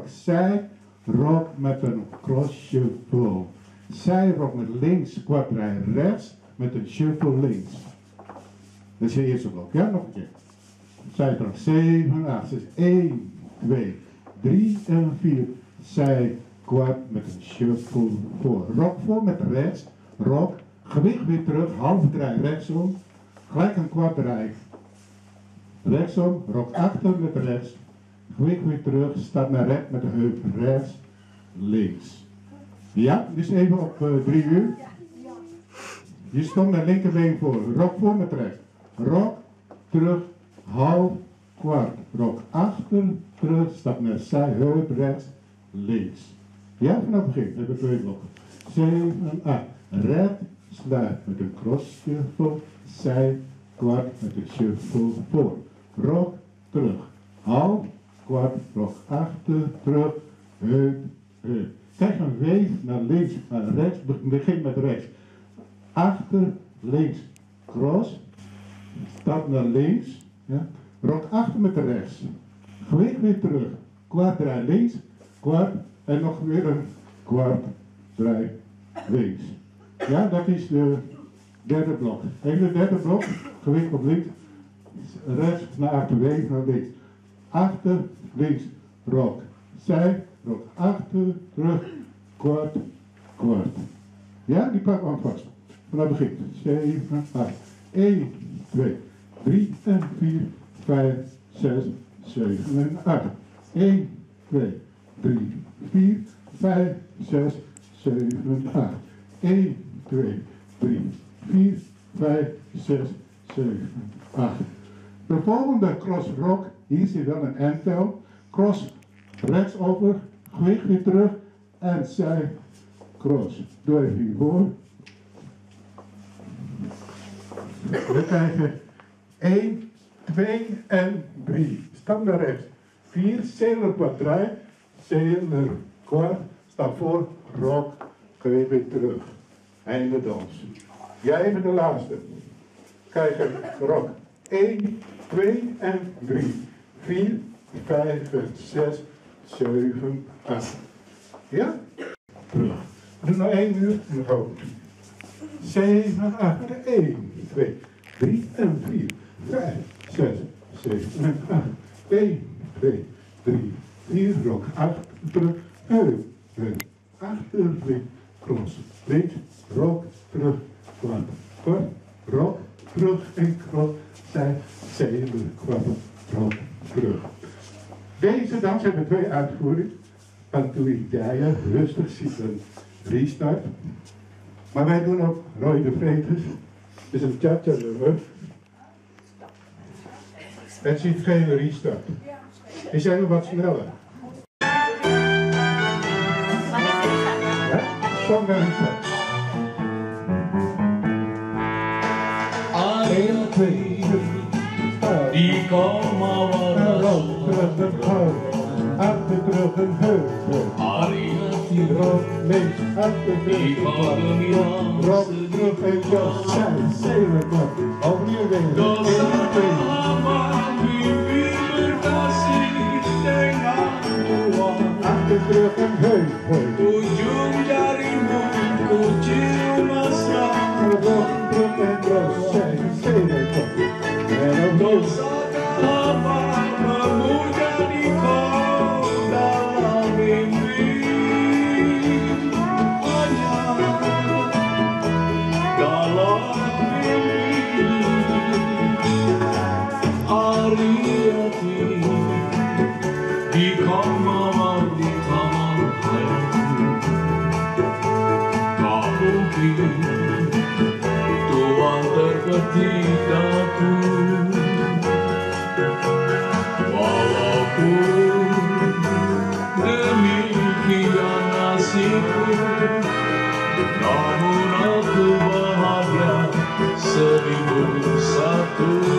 zij, rok met een cross shuffle. Zij, rok met links, kwartrij rechts, met een shuffle links. Dat is je eerste blok, ja? Nog een keer. Zij terug, 7, 8, 6, 1, 2, 3 en 4. Zij, kwart met een shuffle voor. Rok voor met rechts, rok, gewicht weer terug, halve draai rechtsom, gelijk een kwartrij rechtsom, rok achter met rechts, gewicht weer terug, stap naar rechts met de heup rechts, links. Ja, dus even op 3 uur. Je stond naar linkerbeen voor, rok voor met rechts, rok, terug, half, kwart, rok achter, terug, stap naar zij, heup rechts, links. Ja, vanaf het begin hebben we 2 blokken. 7, 8, recht, sluit met een cross shuffle, zij, kwart met een shuffle voor. Rok, terug, half, kwart, rok achter, terug, heup, heup. Kijk een weef naar links, naar rechts, begin met rechts. Achter, links, cross, stap naar links, ja. Rok achter met rechts. Gewicht weer terug, kwart draai links, kwart en nog weer een kwart draai links. Ja, dat is de derde blok. Hele derde blok, gewicht op links, rechts naar achter, weef naar links. Achter, links, rok, zij, rok achter, terug, kwart, kwart. Ja, die pakken we aan vast. Vanaf het begin. 7, 8, 1, 2, 3 en 4, 5, 6, 7 en 8. 1, 2, 3, 4, 5, 6, 7, 8. 1, 2, 3, 4, 5, 6, 7, 8. De volgende cross rock, hier zit wel een endtel. Cross rechts over, gewicht weer terug en zij cross. Doe even hiervoor. We krijgen 1, 2 en 3. Stap naar rechts. 4, zeler kwartrij, zeler kwart, stap voor, rok, gewicht weer terug. Einde dans. Jij even de laatste. Kijk, rok. 1, 2 en 3. 4, 5 en 6, 7, 8. Ja? Terug. Doe nog 1 uur en go. 7, 8. 1, 2, 3 en 4, 5, 6, 7 en 8. 1, 2, 3, 4, rok, achter, terug, heup, heup, achter, links, cross, links, rok, terug, kwart, kwart, rok, terug en cross, zij, zeven, kwart, rok, terug. Deze dans hebben we 2 uitvoeringen. Pantoïdijen, rustig, ziet een restart. Maar wij doen ook Roy de Vretes. Het is een cha-cha nummer. Het ziet geen restart. Die zijn nog wat sneller. Ja? Zonder restart. 1, 2, 3, die komen een rok, terug een heup, achter terug een heup, rok links, achter terug een klap, rok terug en jas, zij, zeven klap, opnieuw weer, 1, 2, achter terug een heup, rok terug en jas, zij, zeven klap, en opnieuw. Namun aku bahagia 1001